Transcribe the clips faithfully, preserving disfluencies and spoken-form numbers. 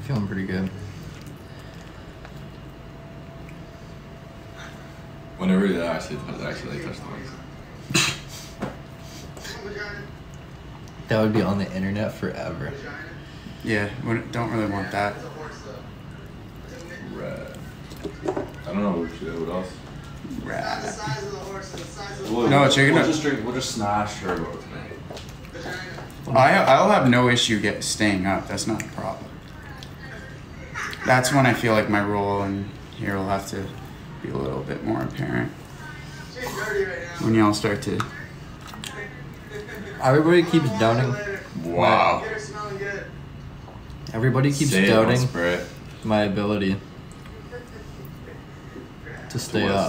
Feeling pretty good. Whenever they actually touch, actually touch the mic. That would be on the internet forever. Yeah, we don't really want that. Rad. I don't know shit, what else? Rad. We'll, No, chicken. We'll just drink. We'll just smash turbo tonight. I I'll have no issue get staying up. That's not a problem. That's when I feel like my role in here will have to be a little bit more apparent. When y'all start to. Everybody keeps doubting. Wow. Everybody keeps Say it, doubting don't spray it. my ability to stay up.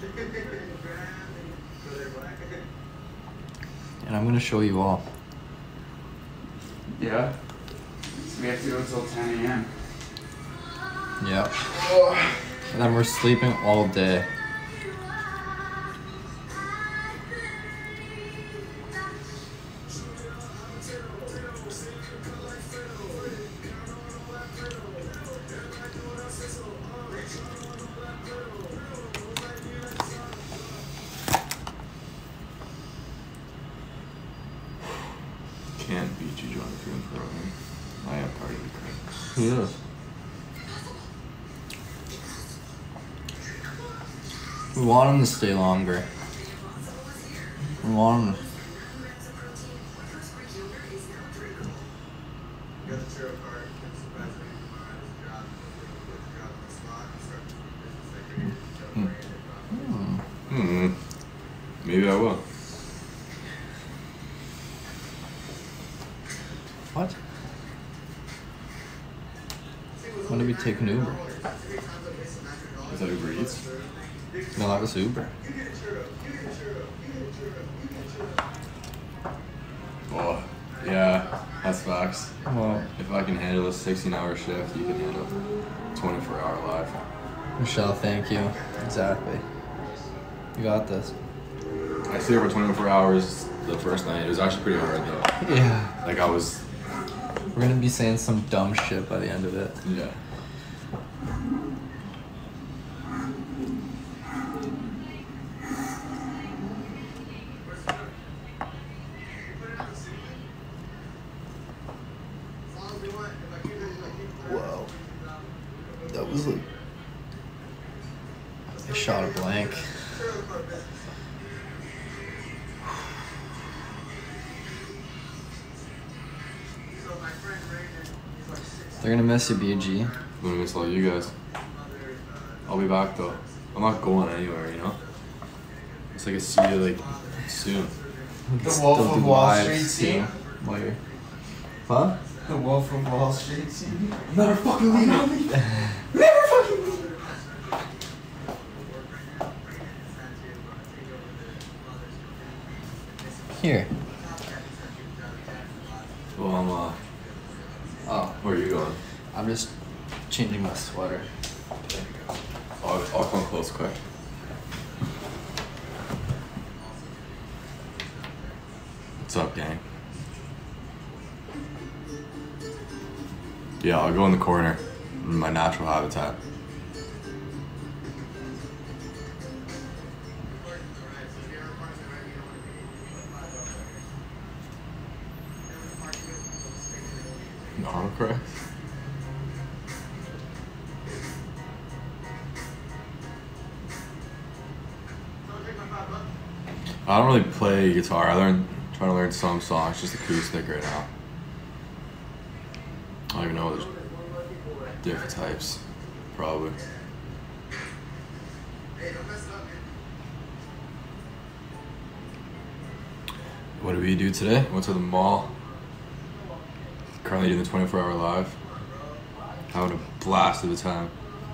And I'm gonna show you all. Yeah. So we have to go until ten a m Yep. And then we're sleeping all day. Can't beat you, John, if you're in front of me. I am part of the crew. He is. We want him to stay longer. We want him. Hmm. Hmm. Maybe I will. What? When did we take an Uber? Is that Uber Eats? No, that was Uber. Oh, yeah, that's facts. Well, If I can handle a sixteen hour shift, you can handle twenty-four hour live. Michelle, thank you. Exactly. You got this. I stayed over twenty-four hours the first night. It was actually pretty hard though. Yeah. Like I was, We're gonna be saying some dumb shit by the end of it. yeah. Whoa. That was like a shot of blank. They're gonna miss you, B G. I'm gonna miss all you guys. I'll be back though. I'm not going anywhere, you know? It's like I see you like soon. The Wolf of Wall Street scene? Where? Huh? The Wolf of Wall Street scene. Never fucking leave me. Never fucking leave. Here. Well, I'm uh. Oh, Where are you going? I'm just changing my sweater. I'll, I'll come close quick. What's up, gang? Yeah, I'll go in the corner, in my natural habitat. Normal correct? I don't really play guitar. I learn, trying to learn some songs, just acoustic right now. I don't even know. There's different types, probably. What do we do today? Went to the mall. Currently doing the twenty-four hour live. Having a blast of the time.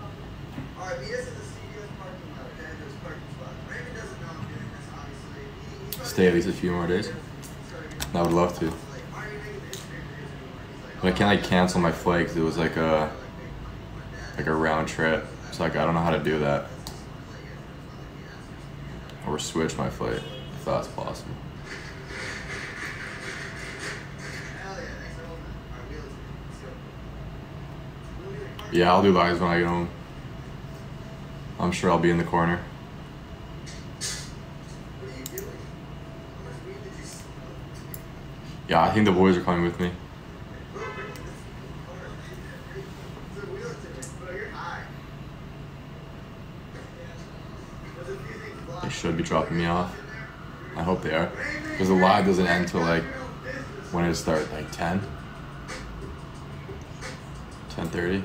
Stay at least a few more days. I would love to. But I can't like cancel my flight because it was like a like a round trip. So like I don't know how to do that. Or switch my flight if that's possible. Yeah, I'll do lives when I get home. I'm sure I'll be in the corner. Yeah, I think the boys are coming with me. They should be dropping me off. I hope they are. Because the live doesn't end till like, when it starts, like ten? ten thirty?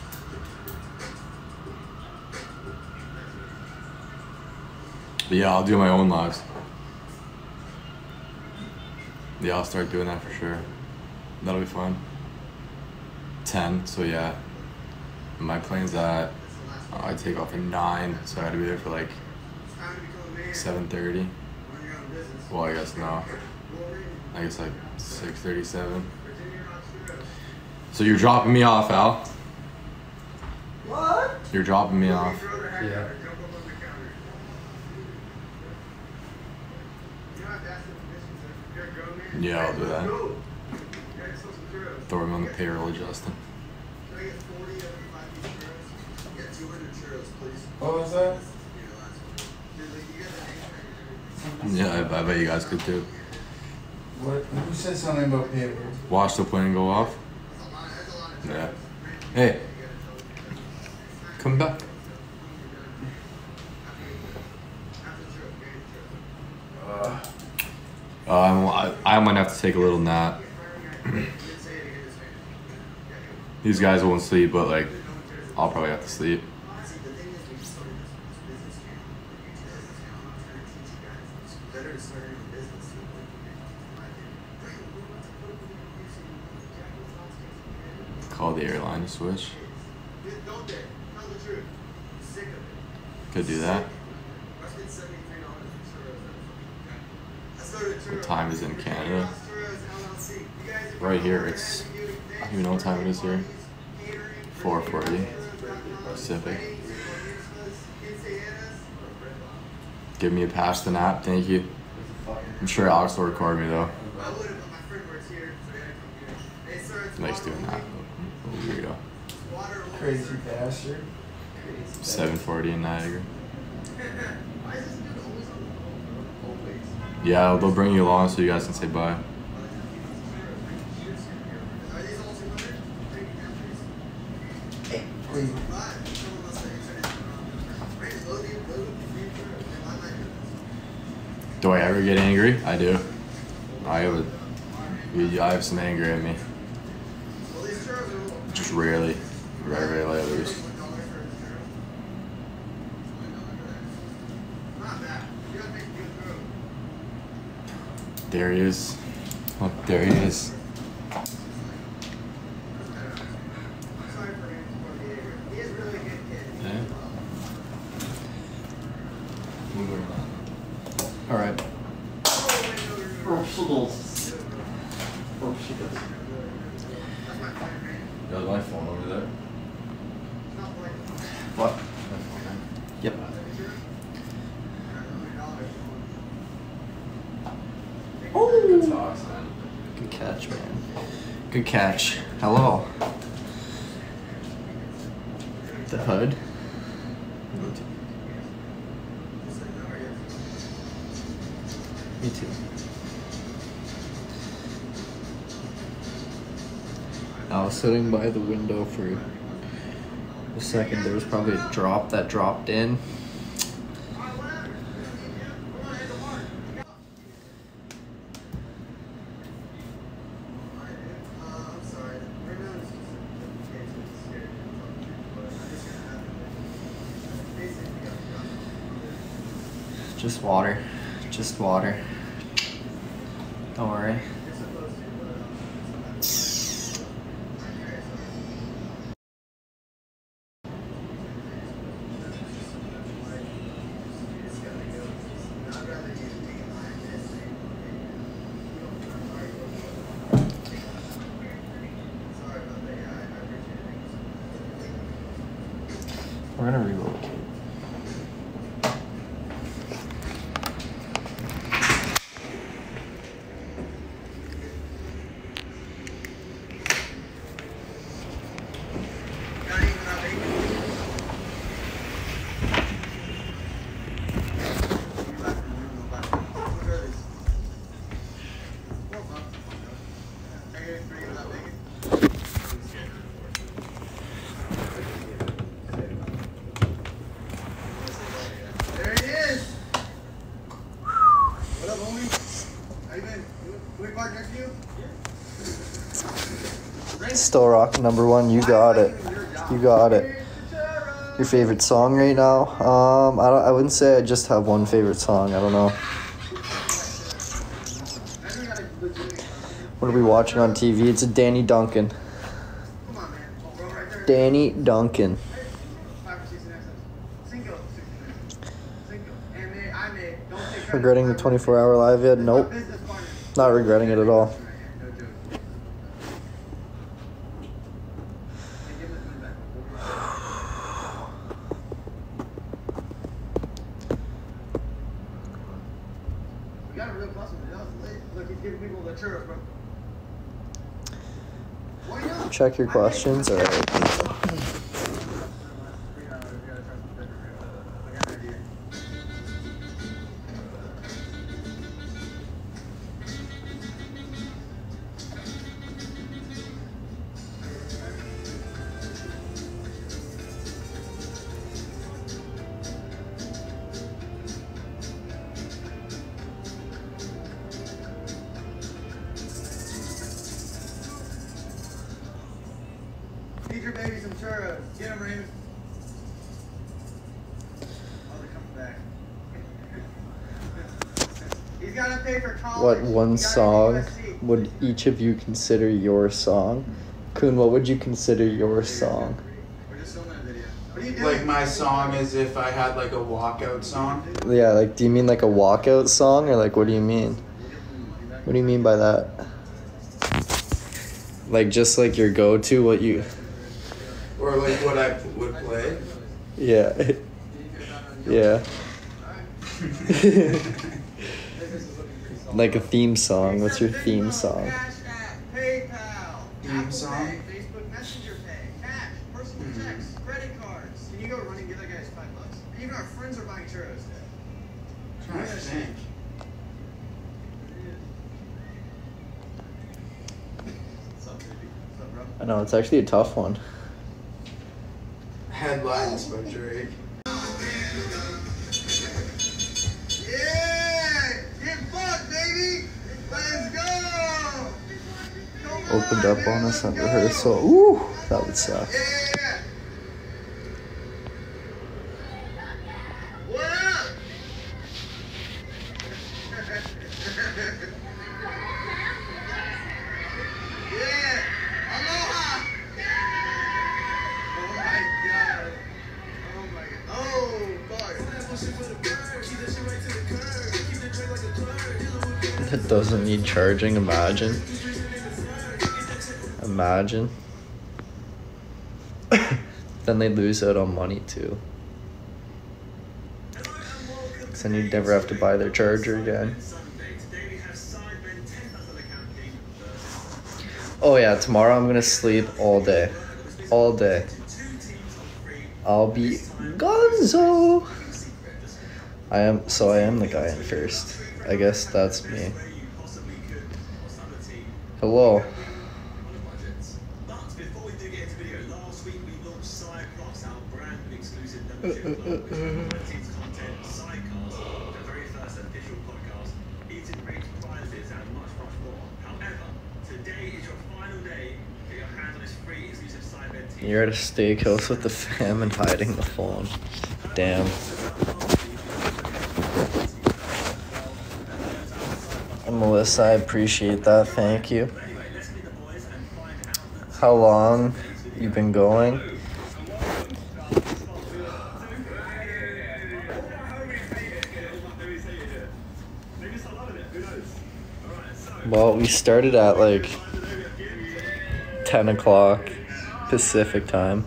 But yeah, I'll do my own lives. Yeah, I'll start doing that for sure. That'll be fun. ten, so yeah. My plane's at, uh, I take off at nine, so I gotta be there for like seven thirty. Well, I guess no. I guess like six thirty-seven. So you're dropping me off, Al? What? You're dropping me off. Yeah. Yeah, I'll do that. Throw him on the payroll, Justin. What was that? Yeah, I, I bet you guys could too. What? Who said something about payroll? Watch the plane go off. Yeah. Hey. Come back. Uh, Uh, I'm, I, I might have to take a little nap. These guys won't sleep, but like, I'll probably have to sleep. Call the airline to switch. Could do that. What time is it in Canada? Right here, it's, I don't even know what time it is here. four forty Pacific. Give me a pass to nap, thank you. I'm sure Alex will record me though. Nice doing that. Oh, here we go. crazy bastard. seven forty in Niagara. Yeah, they'll bring you along so you guys can say bye. Do I ever get angry? I do. I have a, I have some anger in me. Just rarely. Very, very let it loose. There he is. Look, there he is. Yeah. All right. That was my phone over there. What? Yep. Good toss, man. Good catch, man. Good catch. Hello. The hood. Me too. I was sitting by the window for a second. There was probably a drop that dropped in. Just water. Just water. Don't worry. We're gonna relocate. Still rocking number one. You got it. You got it. Your favorite song right now? Um, I don't. I wouldn't say I just have one favorite song. I don't know. What are we watching on T V? It's a Danny Duncan. Danny Duncan. Regretting the twenty-four hour live yet? Nope. Not regretting it at all. Check your questions. All right. Feed your baby some churros. Get them, Raymond. Oh, they're coming back. He's got to pay for college. What one song would each of you consider your song? Kun, what would you consider your song? We're just filming a video. What are you doing? Like my song is if I had like a walkout song. Yeah, like, do you mean like a walkout song, or like, what do you mean? What do you mean by that? Like, just like your go-to, what you... Or like what I would play. Yeah. Yeah. Like a theme song. What's your theme song? PayPal. Theme song? Facebook Messenger Pay. Cash. Personal checks. Credit cards. Can you go run and give that guy his five bucks? Even our friends are buying churros today. I'm trying to think. I know, it's actually a tough one. Headlines by Drake. Yeah! Get fucked, baby! Let's go! Come Opened on, up on us at let's go! rehearsal. Ooh, that would suck. Yeah! What up? Yeah! Aloha! Oh my god. Oh my god. Oh, fuck. It doesn't need charging, imagine. Imagine. Then they lose out on money too. Because then you'd never have to buy their charger again. Oh yeah, tomorrow I'm gonna sleep all day. All day. I'll be gonzo. I am, so I am the guy in first. I guess that's me. Hello. Uh, uh, uh, uh. You're at a steakhouse with the fam and hiding the phone. Damn. And Melissa, I appreciate that. Thank you. How long you been going? Well, we started at like ten o'clock Pacific time.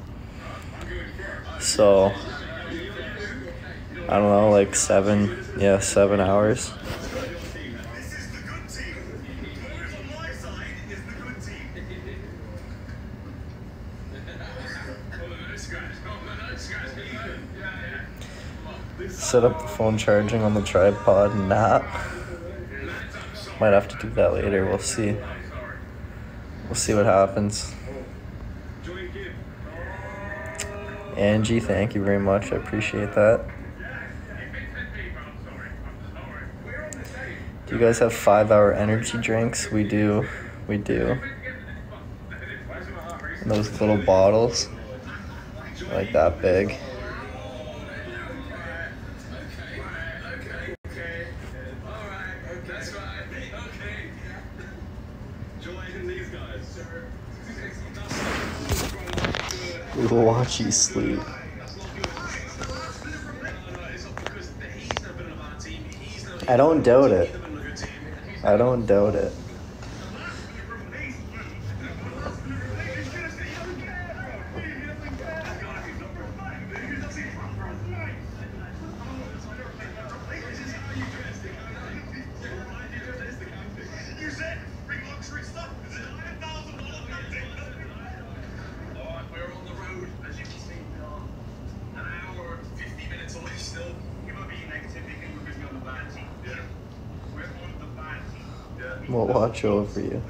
So, I don't know, like seven, yeah, seven hours. Set up the phone charging on the tripod and nap. Might have to do that later, we'll see. We'll see what happens. Angie, thank you very much. I appreciate that. Do you guys have five-hour energy drinks? We do. We do. And those little bottles, like that big. We will watch you sleep. I don't doubt it. I don't doubt it. We'll watch over you.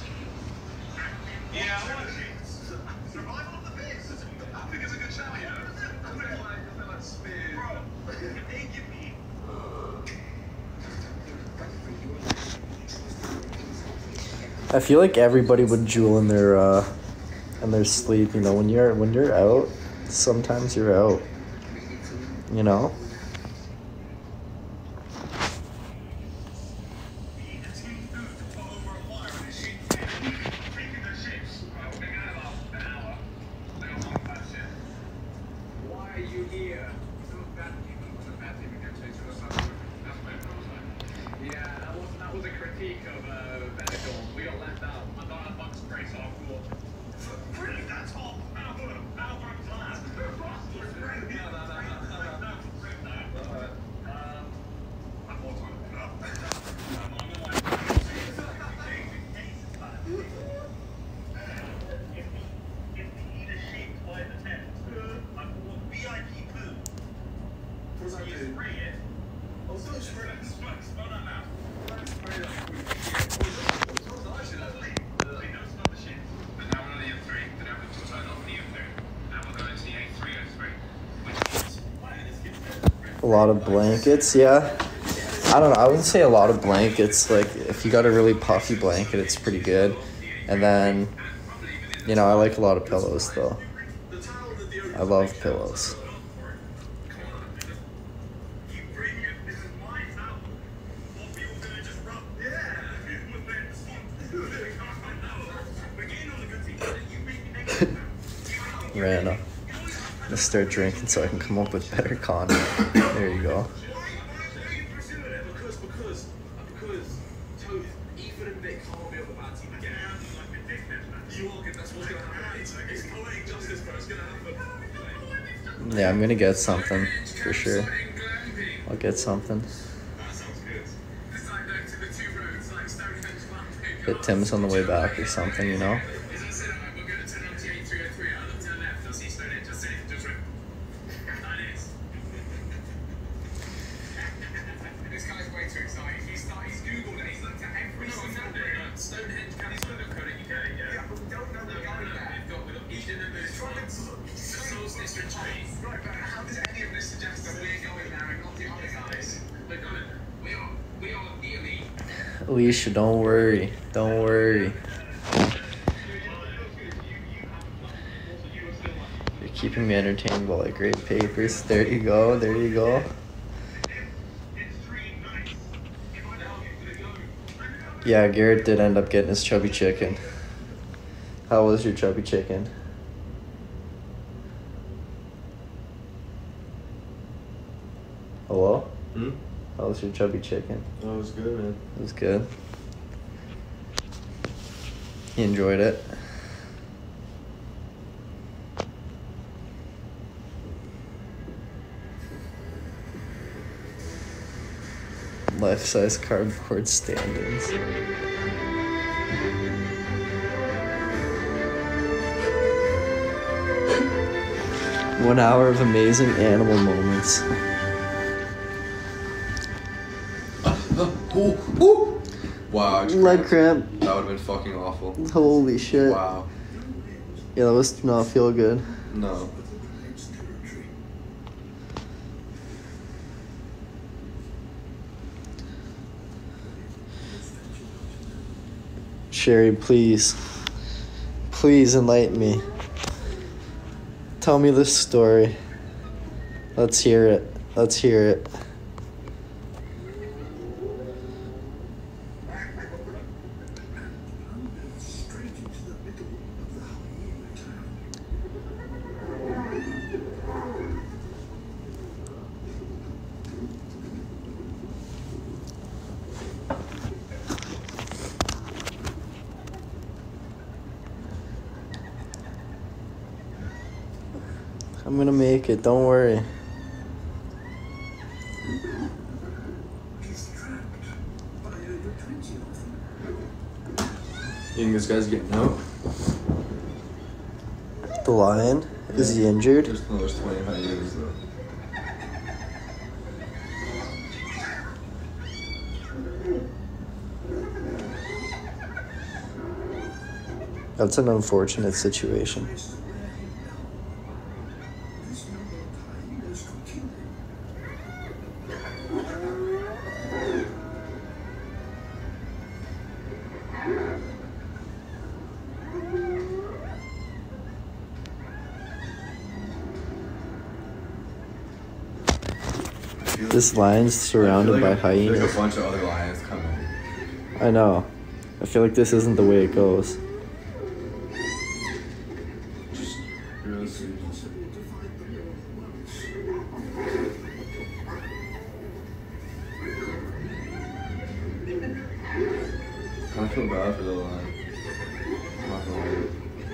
I feel like everybody would jewel in their uh, in their sleep. You know, when you're when you're out, sometimes you're out. You know. A lot of blankets, yeah. I don't know, I wouldn't say a lot of blankets. Like, if you got a really puffy blanket, it's pretty good. And then, you know, I like a lot of pillows, though. I love pillows. Random. I'm gonna start drinking so I can come up with better content. There you go. Yeah, I'm gonna get something for sure. I'll get something. Hit Tim's on the way back or something, you know? Alicia, don't worry. Don't worry. You're keeping me entertained while I grade papers. There you go. There you go. Yeah, Garrett did end up getting his chubby chicken. How was your chubby chicken? Hello? Hmm? How was your chubby chicken? That was good, man. It was good. He enjoyed it. Life-size cardboard stand-ins. One hour of amazing animal moments. Ooh, ooh. Wow. Leg cramp. That would have been fucking awful. Holy shit. Wow. Yeah, that was not feel good. No. Sherry, please. Please enlighten me. Tell me this story. Let's hear it. Let's hear it. I'm gonna make it, don't worry. You think this guy's getting out? The lion? Is he injured? There's, no, there's twenty hyenas though. That's an unfortunate situation. This lion's surrounded I feel by like a- hyenas. There's a bunch of other lions coming. I know. I feel like this isn't the way it goes. Just really sweet. I feel bad for the lion. I'm not gonna lie.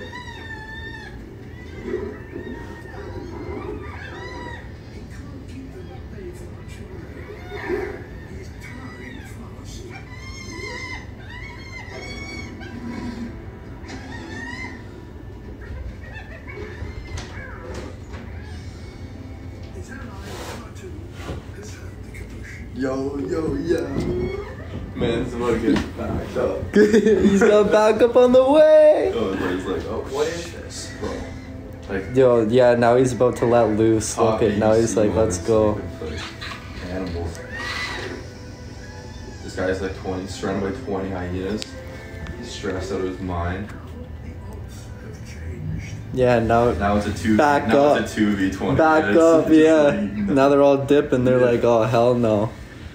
Yo, yo, yeah. Man, it's about to get backed up. He's got backup on the way! Oh, everybody's like, oh, what is this, bro? Like, Yo, yeah, now he's about to let loose. Look puppies, at now he's like, you know, let's it's go. like animals. This guy's like twenty, surrounded by twenty hyenas. He's stressed out of his mind. Yeah, now Now it's a two. Back now up. it's a two v twenty. back It's up, just yeah. like, no. Now they're all dipping. They're Yeah. like, oh hell no.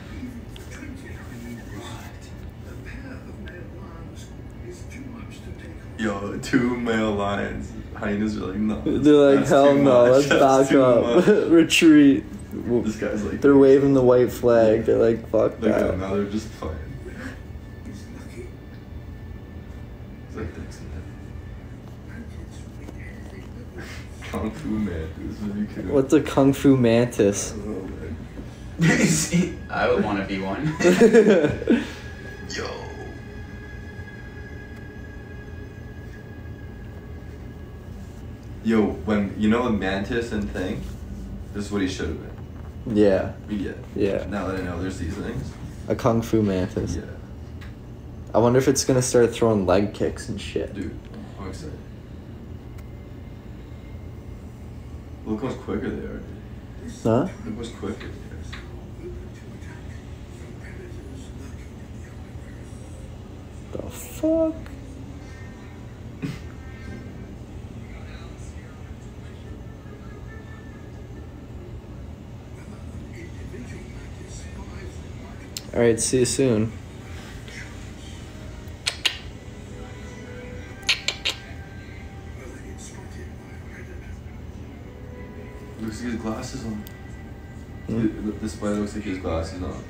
Yo, two male lions. Hyenas are like, no. They're like, that's hell too no, much, let's that's back too up. much." Retreat. This guy's like, They're waving the white flag. They're like, fuck look at that. them, now they're just fighting. It's like, thanks, man. Kung Fu man, this would be cool. What's a kung fu mantis? I don't know, man. I would want to be one. Yo. Yo, when you know a mantis and thing, this is what he should have been. Yeah, Yeah. yeah. Now that I know there's these things. A kung fu mantis. Yeah. I wonder if it's gonna start throwing leg kicks and shit. Dude, I'm excited. Look how much quicker they are, dude. Huh? Look how much quicker they are. The fuck? Alright, see you soon. Looks like his glasses on. Hmm? Th- This spider looks like his glasses on.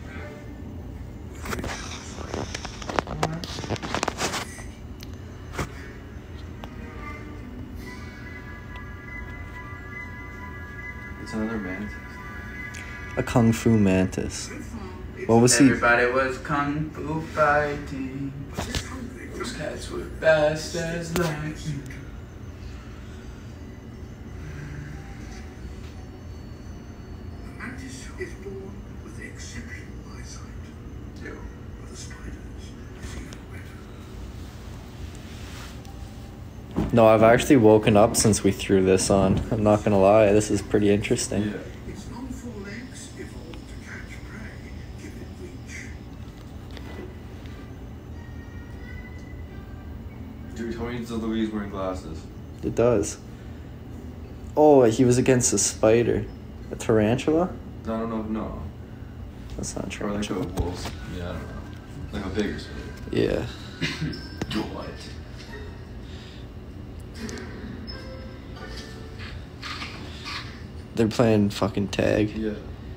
It's another mantis. A kung fu mantis. What was he? Everybody was kung fu fighting. Those cats were fast as lightning. Mantis is born with exceptional eyesight. Yo. But the spiders is even better. No, I've actually woken up since we threw this on. I'm not gonna lie, this is pretty interesting. Yeah. Its non-forelegs evolved to catch prey, give it reach. Tell me the Louise wearing glasses. It does. Oh, he was against a spider. A tarantula? I don't know. No. That's not Or like a tarantula. wolf. Yeah, I don't know. Like a bigger spider. Yeah. What? They're playing fucking tag. Yeah. There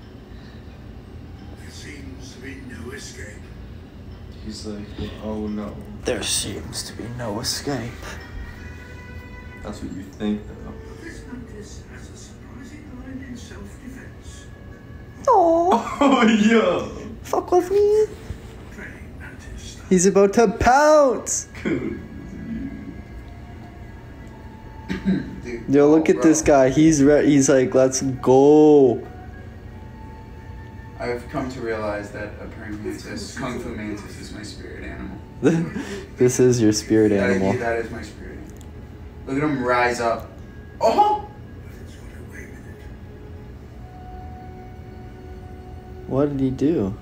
seems to be no escape. He's like, oh no. There seems to be no escape. That's what you think, though. This notice has a surprising line in self-defense. Oh, Oh yeah. fuck with me. Praying mantis. He's about to pounce. Dude, Yo, look oh, at this bro. guy. He's re- he's like, let's go. I've come to realize that a praying mantis, Kung Fu mantis, is my spirit animal. This is your spirit That- animal. that is my spirit animal. Look at him rise up. Oh! It's got away with it. What did he do?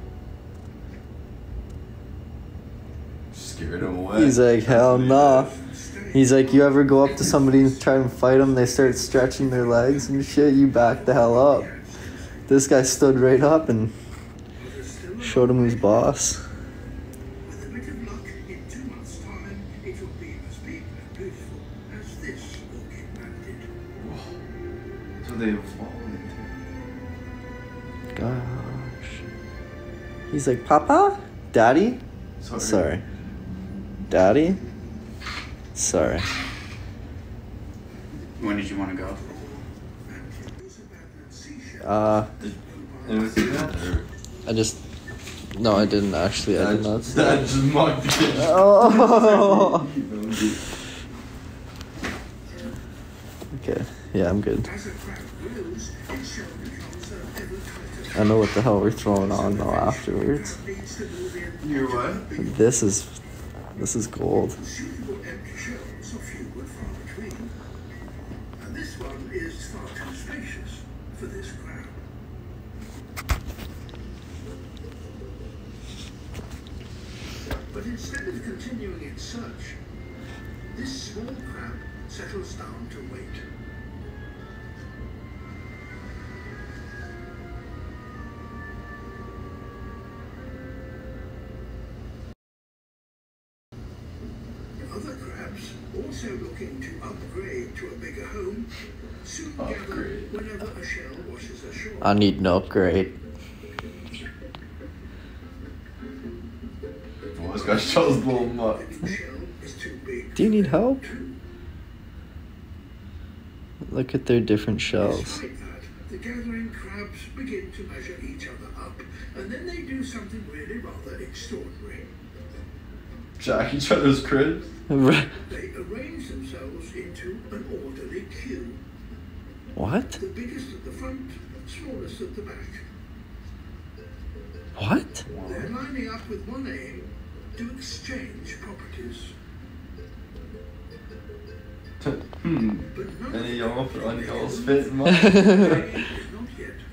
Scared him away. He's like, hell nah. Stay. He's like, you ever go up to somebody and try and fight them, they start stretching their legs and shit, you back the hell up. This guy stood right up and showed him who's boss. With a bit of luck, in two months' time, it will be as big and beautiful as this orchid bandit. So they evolved into. Gosh. He's like, Papa? Daddy? Sorry. Sorry. Daddy? Sorry. When did you want to go? Uh, And was he that? Or I just... No, I didn't actually. I did not. that just mocked the kid. Oh! Okay. Yeah, I'm good. As a crab grows, its shell becomes an ever tighter. I know what the hell we're throwing on though afterwards. Needs to move in. You're what? This is... This is gold. Suitable empty shells are few and far between. And this one is far too spacious for this crab. But instead of continuing its search, this small crab settles down to wait. Other crabs, also looking to upgrade to a bigger home, soon gather Upgrade. whenever a shell washes ashore. I need an upgrade. Well, this guy shows a little mutt. If the shell is too big Do you need help? to. Look at their different shells. Despite that, the gathering crabs begin to measure each other up, and then they do something really rather extraordinary. Jack each other's cribs. They arrange themselves into an orderly queue. What? The biggest at the front, smallest at the back. What? They're lining up with one aim to exchange properties. Hmm. But none Any of y'all them for think they uncles can- fit in mine? Is not yet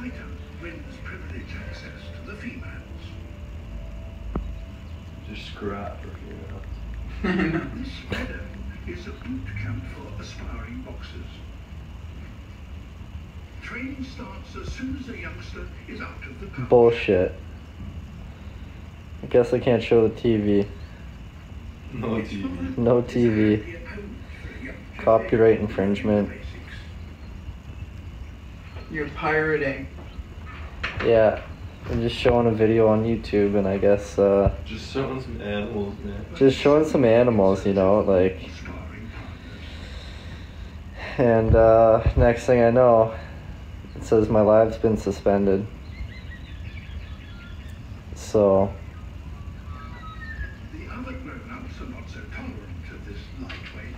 fighter wins privilege access to the females. Just scrap for This meadow is a boot camp for aspiring boxers. Training starts as soon as a youngster is out of the pouch. Bullshit. I guess I can't show the T V. No T V. No T V. Copyright infringement. You're pirating. Yeah. I'm just showing a video on YouTube, and I guess, uh... Just showing some animals, man. just showing some animals, you know, like... And, uh, next thing I know, it says my live's been suspended. So... The other grown-ups are not so tolerant of this lightweight.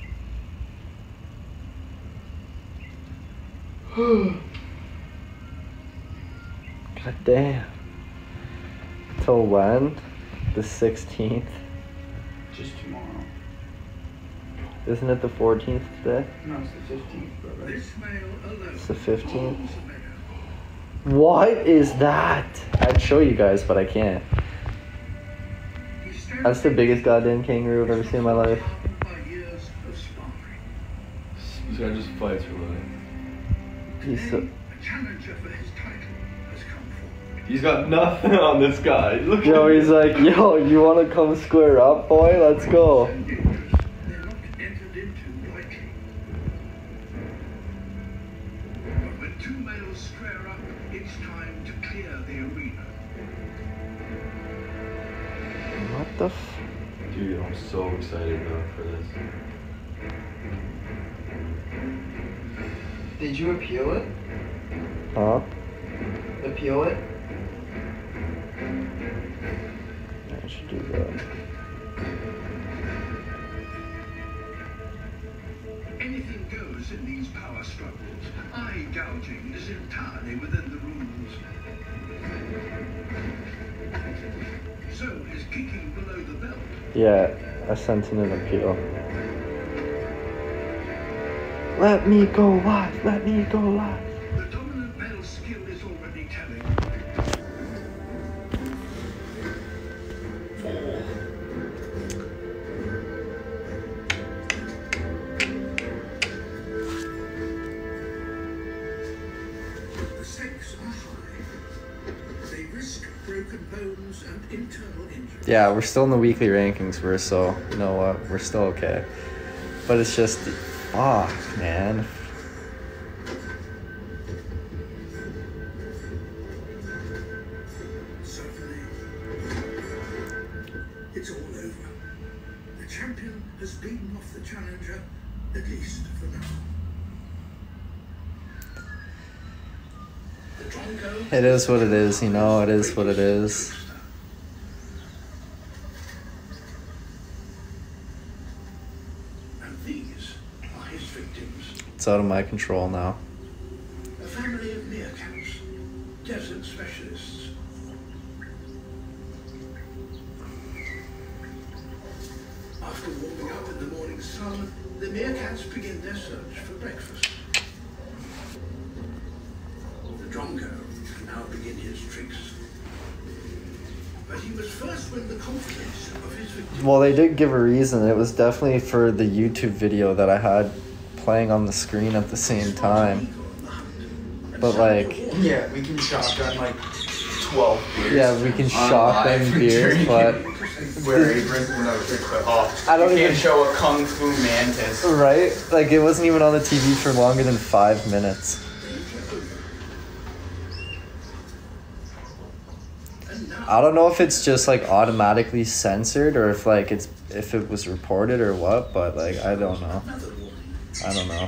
God damn. Till when? The sixteenth? Just tomorrow. Isn't it the fourteenth today? No, it's the fifteenth, brother. This male alone It's the fifteenth. rules the meadow. What is that? I'd show you guys, but I can't. He stands That's the biggest goddamn kangaroo I've ever seen in my life. by years of sparring. This guy just fights for money. He's so... A challenger for his title has come forward. He's got nothing on this guy. Look Yo, at he's like, yo, you wanna come square up, boy? Let's go. They're not entered into lightly. But when two males square up, it's time to clear the arena. What the f... Dude, I'm so excited though for this. Did you appeal it? Huh? Appeal it? I should do that. Anything goes in these power struggles. Eye gouging is entirely within the rules. So is kicking below the belt. Yeah, I sent in an appeal. Let me go live, let me go live. The dominant male skill is already telling. The stakes are high. They risk broken bones and internal injury. Yeah, we're still in the weekly rankings, we're so, you know what, we're still okay. But it's just, fuck, man. Certainly. It's all over. The champion has beaten off the challenger, at least for now. The Drongo It is what it is, you know, it is what it is. And these are his victims. It's out of my control now. A family of meerkats, desert specialists. After warming up in the morning sun, the meerkats begin their search for breakfast. The Drongo can now begin his tricks. But he must first win the confidence of his victims. Well, they did give a reason. It was definitely for the YouTube video that I had playing on the screen at the same time. But like, Yeah, we can shotgun like twelve beers. yeah, we can on shotgun live beers, drink. but Where Abrams, no, but oh, I don't you even- can't show a kung fu mantis. right? Like, it wasn't even on the T V for longer than five minutes. I don't know if it's just like automatically censored or if like it's if it was reported or what, but like I don't know. I don't know.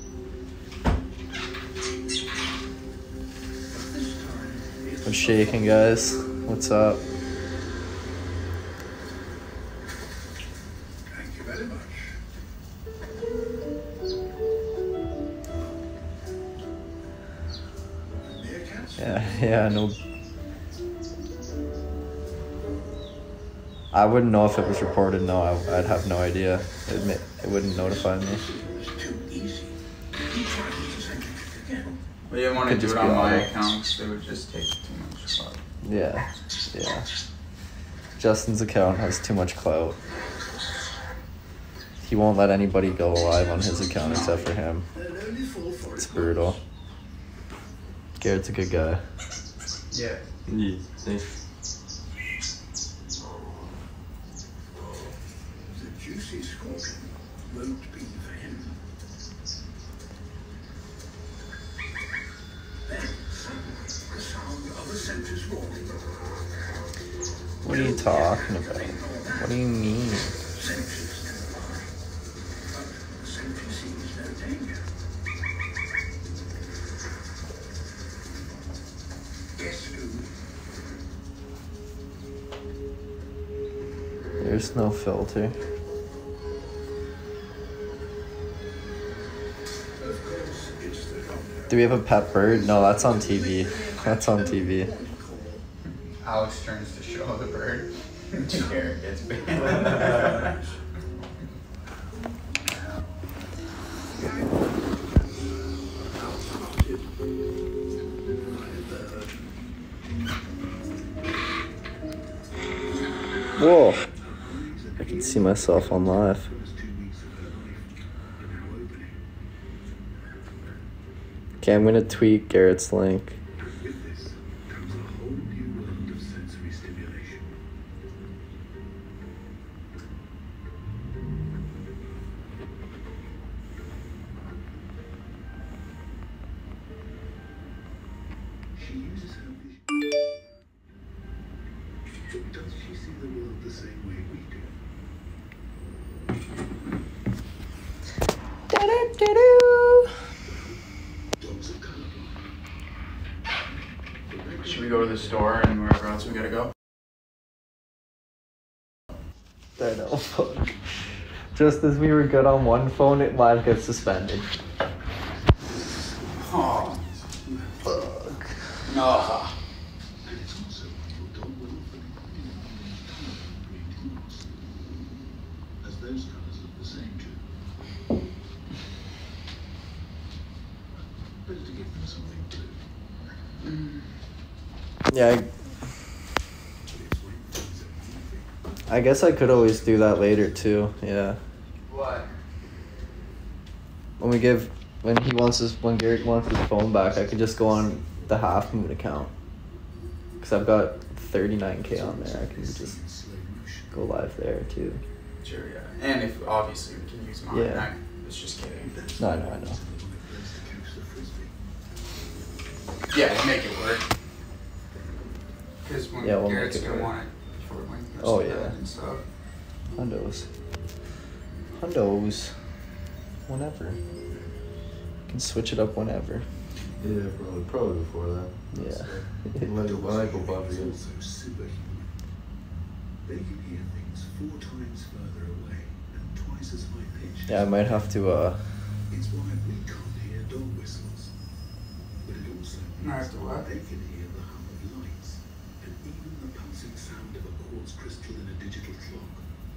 What's shaking, guys? What's up? Thank you very much. The meerkats? Yeah, yeah, no. I wouldn't know if it was reported. No, I, I'd have no idea. It, ma- it wouldn't notify me. It was too easy. He tried his second trick again. But you want to Could do just it be on my auto. account, they would just take too much clout. Yeah, yeah. Justin's account has too much clout. He won't let anybody go live on his account except for him. It's brutal. Garrett's a good guy. Yeah. Yeah, thanks. The juicy scorpion won't be for him. Then, the sound of a sentry's roaring. What are you talking about? What do you mean? Sentries nearby. But the sentry sees no danger. Guess who? There's no filter. Of course, it's the doctor. Do we have a pet bird? No, that's on T V. That's on T V. Alex turns to show the bird. Garrett gets banned. Whoa! I can see myself on live. Okay, I'm gonna tweet Garrett's link. With this comes a whole new world of sensory stimulation. She uses her vision. But does she see the world the same way we do? Dogs are colorblind. Should we go to the store and wherever else we gotta go? I know, fuck. Just as we were good on one phone, it live gets suspended. Oh, Fuck. no. And it's also why your dog will often create moss, as those colors look the same too. Better to give them something blue. Yeah, But it's when things are moving. I, I guess I could always do that later too. Yeah. What? When we give, when he wants his, when Garrett wants his phone back, I could just go on the Half Moon account. Cause I've got thirty-nine K on there. I can just In slow motion. go live there too. Sure, yeah. And if obviously we can use mine. Yeah. I was just kidding. No, I know, I know. The one that loves to catch the frisbee. Yeah, make it work. Because when Yeah, we'll Garrett's make it gonna work. want it before when he goes Oh, to yeah. bed and stuff. Hundos. Hundos. Whenever. You can switch it up whenever. Yeah, probably, probably before that. Yeah. Like, when I go buy Is again. also superhuman. They can hear things four times further away and twice as high pitched. Yeah, I might have to, uh, It's why we can't hear dog whistles. But it also I have means to what? they can hear the hum of lights and even the pulsing sound of a quartz crystal in a digital clock.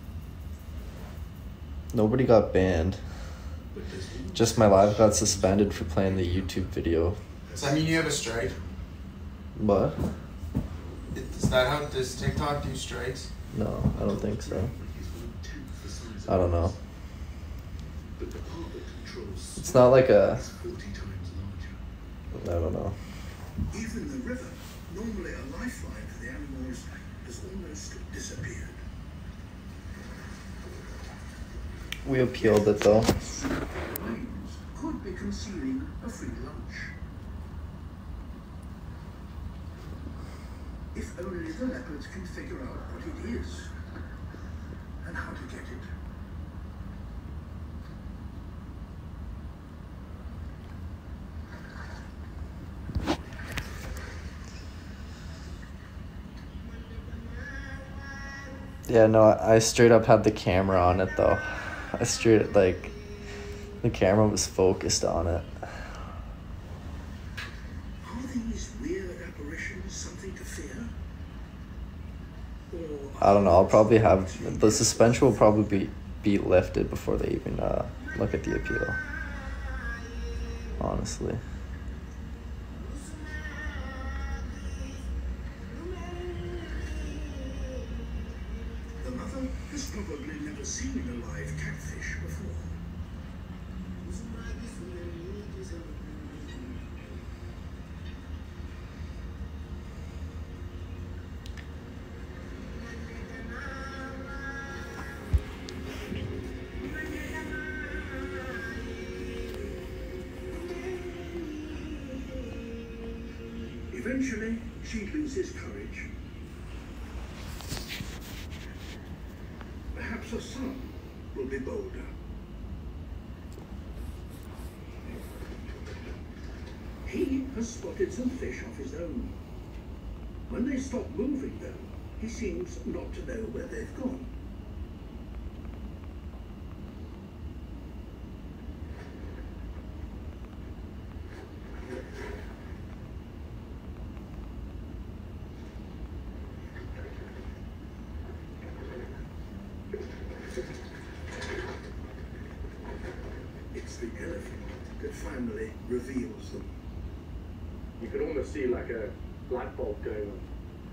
nobody got banned. But there's one Just my live got suspended for playing the YouTube video. Does that mean you have a strike? What? Is that how, does TikTok do strikes? No, I don't think so. is one-tenth the size of I don't know. But the part that controls It's not like a, is forty times larger. I don't know. Even the river, normally a lifeline for the animals, has almost disappeared. We appealed it though. Whales could be concealing a free lunch. If only the leopards can figure out what it is and how to get it. Yeah, no, I I straight up had the camera on it though. I straight like, the camera was focused on it. Are these weird apparitions something to fear? Or I don't know. I'll probably have the suspension will probably be, be lifted before they even uh, look at the appeal. Honestly. Eventually, she loses courage. Perhaps her son will be bolder. He has spotted some fish of his own. When they stop moving, though, he seems not to know where they've gone. It's the elephant that finally reveals them. You could almost see like a light bulb going on.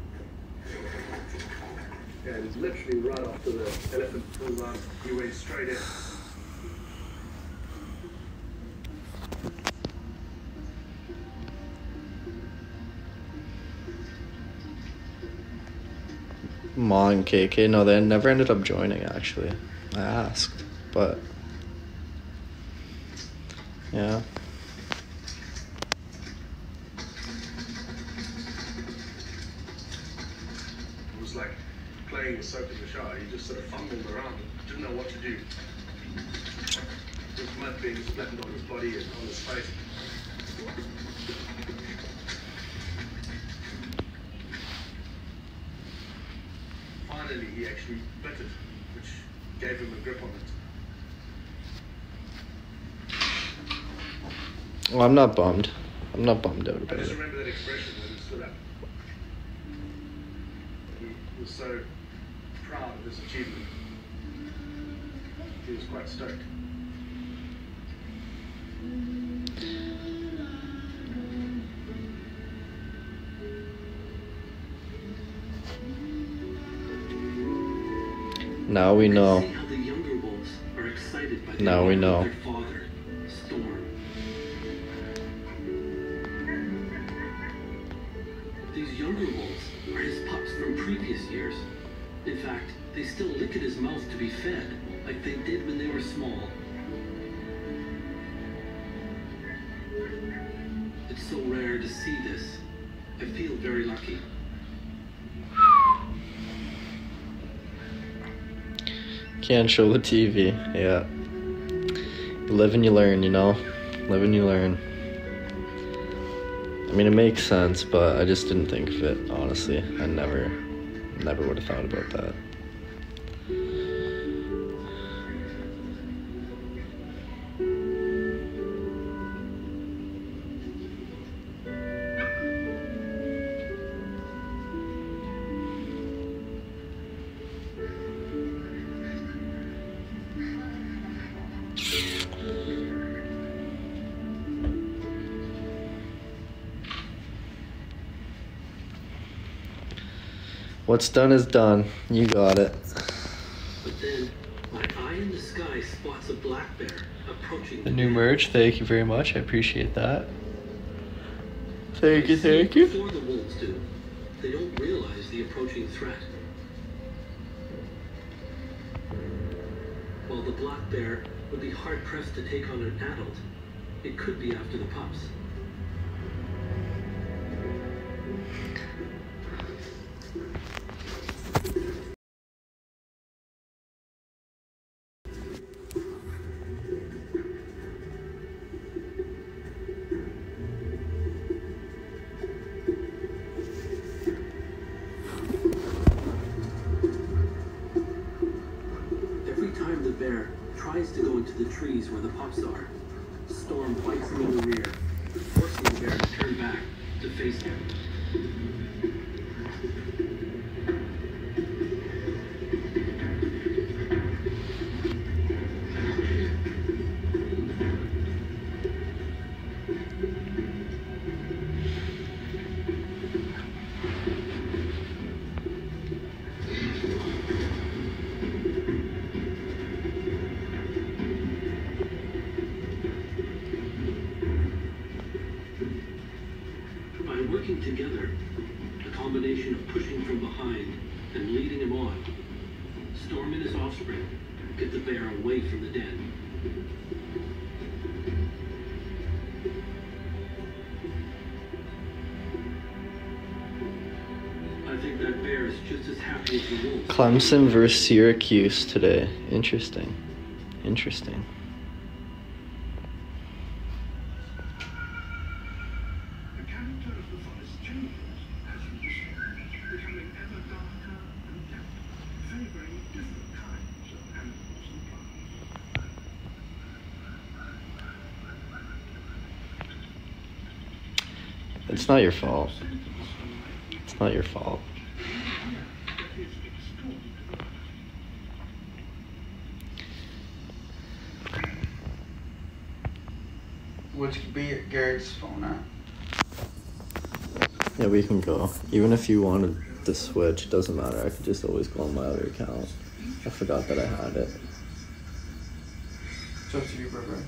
And literally right after the elephant pulled out, he went straight in. Ma and K K, no, they never ended up joining, actually. I asked, but yeah. It was like playing with soap in the shower. You just sort of fumbled around and didn't know what to do. There's mud being splattered on his body and on his face. Finally, he actually bit it, which gave him a grip on it. Well, I'm not bummed. I'm not bummed out I about just it. remember that expression when he stood up. He was so proud of his achievement. He was quite stoked. Now we know. See how the younger wolves are excited by the Now we arrival know. of their father, Storm. These younger wolves are his pups from previous years. In fact, they still lick at his mouth to be fed, like they did when they were small. It's so rare to see this. I feel very lucky. Can't show the T V. Yeah. You live and you learn, you know? Live and you learn. I mean, it makes sense, but I just didn't think of it, honestly. I never, never would have thought about that. What's done is done. You got it. But then, my eye in the sky spots a black bear approaching The new merch, thank you very much. I appreciate that. Thank you, thank you. Before the wolves do, they don't realize the approaching threat. While the black bear would be hard-pressed to take on an adult, it could be after the pups. Every time the bear tries to go into the trees where the pups are, Storm bites him in the rear, forcing the bear to turn back to face him. By working together, a combination of pushing from behind and leading him on, Storm and his offspring get the bear away from the den. Clemson versus Syracuse today. Interesting. Interesting. The character of the forest changes as you descend, becoming ever darker and darker, favoring different kinds of animals and plants. It's not your fault. It's not your fault. Which could be Garrett's phone at. Yeah, we can go. Even if you wanted to switch, it doesn't matter. I could just always go on my other account. I forgot that I had it. It's up to you, brother.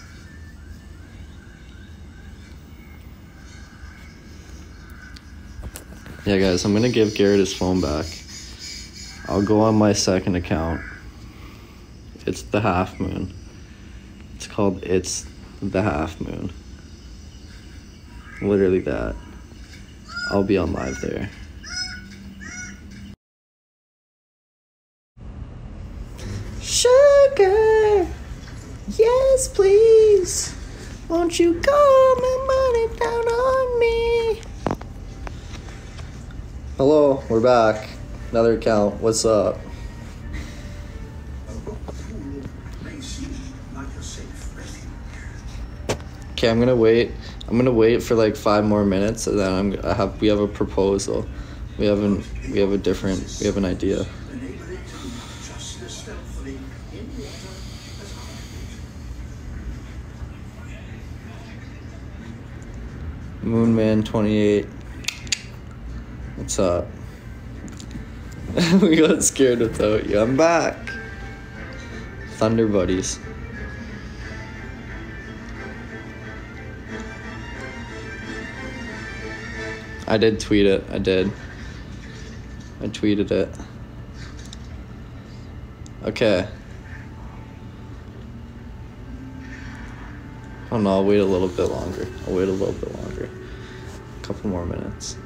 Yeah, guys, I'm gonna give Garrett his phone back. I'll go on my second account. It's the Half Moon. It's called It's the Half Moon. Literally that. I'll be on live there. Sugar, yes please. Won't you call my money down on me? Hello, we're back. Another account. What's up? Okay, I'm gonna wait. I'm gonna wait for like five more minutes, and then I'm. I have. We have a proposal. We have an. We have a different. We have an idea. Moonman twenty-eight. What's up? We got scared without you. I'm back. Thunder buddies. I did tweet it. I did. I tweeted it. Okay. Oh no, I'll wait a little bit longer. I'll wait a little bit longer. A couple more minutes.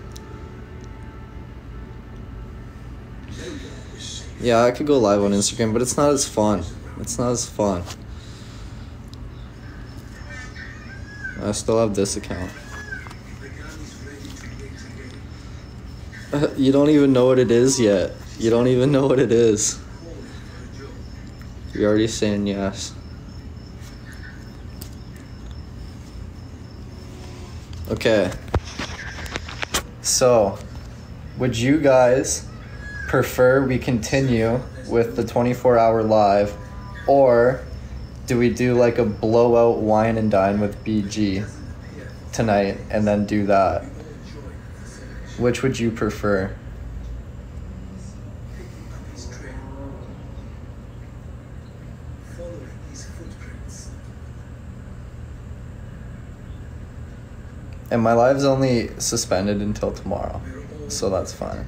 Yeah, I could go live on Instagram, but it's not as fun. It's not as fun. I still have this account. You don't even know what it is yet. You don't even know what it is. You're already saying yes. Okay. So, would you guys prefer we continue with the twenty-four hour live, or do we do like a blowout wine and dine with B G tonight and then do that? Which would you prefer? And my live's only suspended until tomorrow, so that's fine.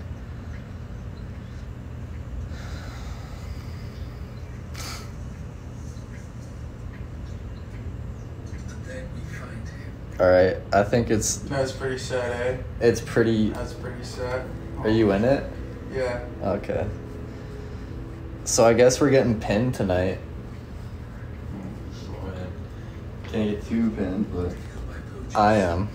Alright, I think it's... That's pretty sad, eh? It's pretty... That's pretty sad. Are you in it? Yeah. Okay. So I guess we're getting pinned tonight. Can't get too pinned, but... I am.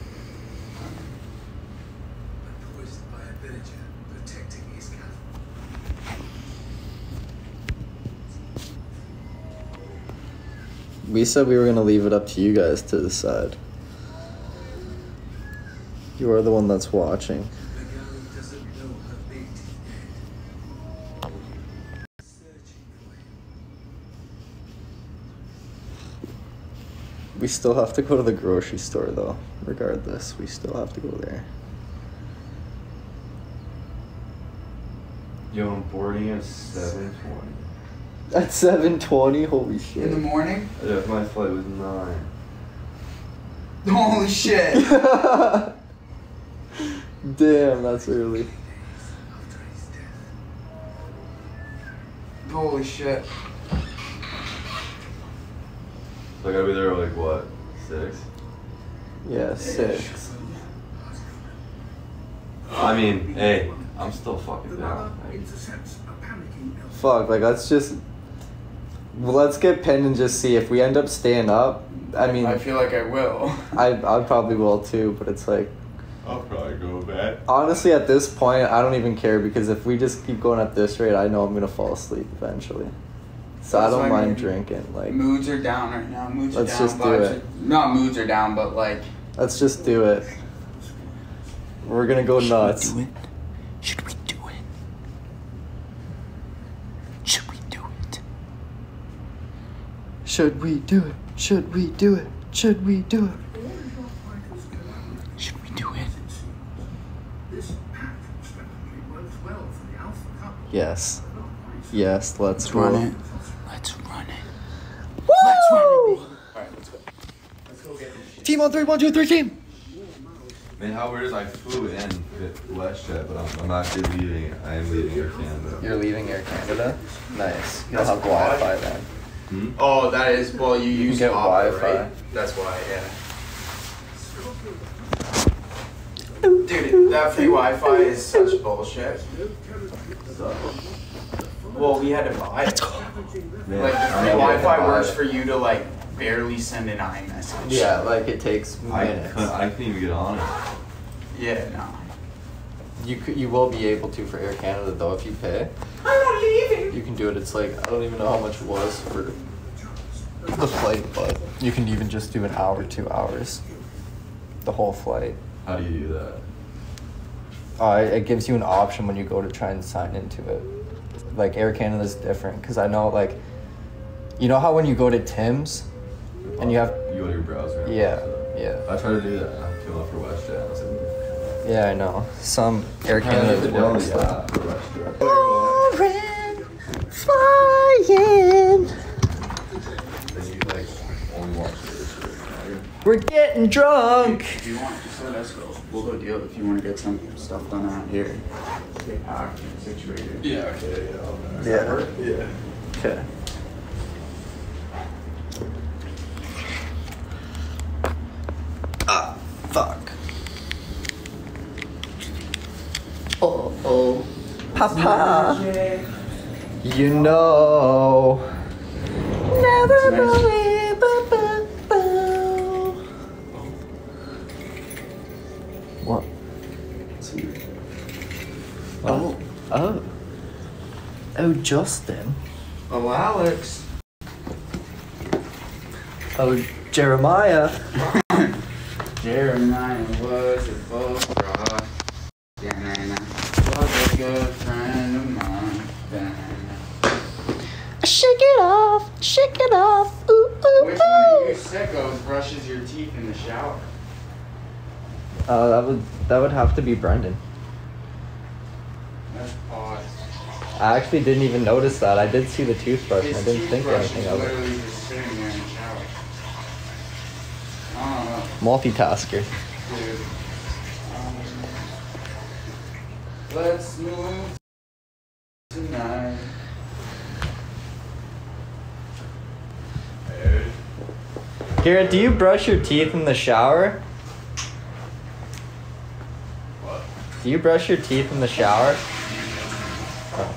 We said we were going to leave it up to you guys to decide. You are the one that's watching. We still have to go to the grocery store though. Regardless, we still have to go there. Yo, I'm boarding at seven twenty. At seven twenty? Holy shit. In the morning? Yeah, my flight was nine. Holy shit. Damn, that's early. Holy shit. So I gotta be there at like what? Six? Yeah, six. I mean, hey, I'm still fucking down. Intercepts a panicking elf. Fuck, like let's just well, let's get pinned and just see if we end up staying up. I mean, I feel like I will. I I probably will too, but it's like I'll probably go back. honestly at this point I don't even care because if we just keep going at this rate, I know I'm gonna fall asleep eventually. So I That's don't what I mind mean. drinking. Like Moods are down right now. Moods Let's are down. just do vibes it. Are, not moods are down, but like. let's just do it. We're gonna go nuts. Should we do it? Should we do it? Should we do it? Should we do it? Should we do it? Should we do it? This pact expectantly works well for the Alpha couple. Yes. Yes, let's Let's run roll. it. Let's run it. Woo! Let's run it. Alright, let's go. Let's go get this shit. Team on three, one, two, three, team. Man, how weird is I flew in WestJet, but I'm, I'm actually leaving. I am leaving Air Canada. You're leaving Air Canada? Nice. You'll have Wi-Fi then. Hmm? Oh, that is, well, you use get Opera, Wi-Fi. right? That's why, yeah. Dude, that free Wi-Fi is such bullshit. Well, we had to buy it. Let's go. Man, Like, the I'm free gonna Wi-Fi buy works it. for you to, like, barely send an iMessage. Yeah, like it takes I minutes. couldn't, I couldn't even get on it. Yeah, no. You could, you will be able to for Air Canada though if you pay. I'm not leaving. You can do it. It's like I don't even know how much it was for the flight, but you can even just do an hour, two hours, the whole flight. How do you do that? Uh, it gives you an option when you go to try and sign into it. Like Air Canada's different because I know like, you know how when you go to Tim's, and you have You go to your browser. and yeah, browse it. yeah, I tried to do that. I came up for WestJet. I was like, yeah. I know some Air I have Canada to download works. the app for WestJet. Flying. Then you like only watch this. We're getting drunk. If you want, just let us go. We'll go deal if you want to get some stuff done out here. Get packed and situated. Yeah. Okay. Yeah. Yeah. Yeah. Okay. Ah, fuck. Oh, oh. Papa. You know. Never believe. What? Oh. Oh. Oh, Justin. Oh, Alex. Oh, Jeremiah. Jeremiah was a boat rock. Danana was a good friend of mine. Danana. Shake it off, shake it off. Ooh, ooh, Which one of you ooh. sickos brushes your teeth in the shower? Uh, that would that would have to be Brendan. That's odd. I actually didn't even notice that. I did see the toothbrush. His I didn't think toothbrush anything is of it. literally just sitting there in the shower. I don't know, Multitasker. dude. Um, let's move tonight. Garrett, do you brush your teeth in the shower? What? Do you brush your teeth in the shower? Oh.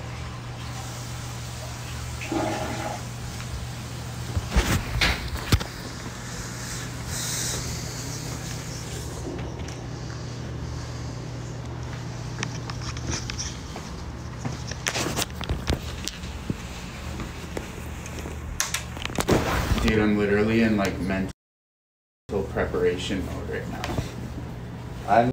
Dude, I'm literally in like mental preparation mode right now. I'm.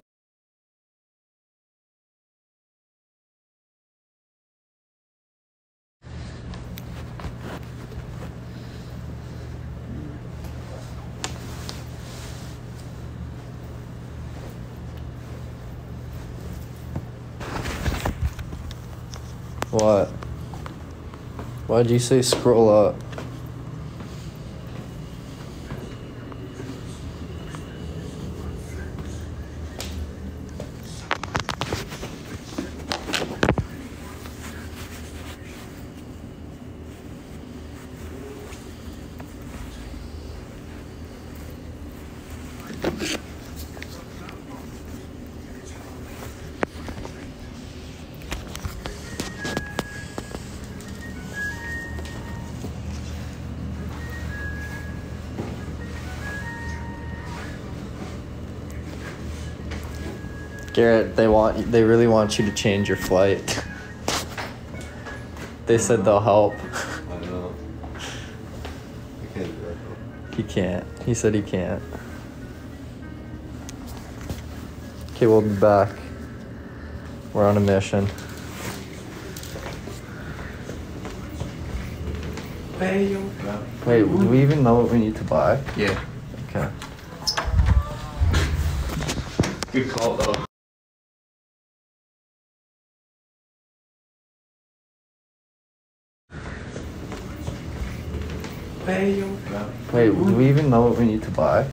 What? Why'd you say scroll up? Garrett, they want they really want you to change your flight. They said they'll help. I know. I can't do that. He can't. He said he can't. Okay, we'll be back. We're on a mission. Wait, do we even know what we need to buy? Yeah. Okay. Good call though. Wait, do we even know what we need to buy?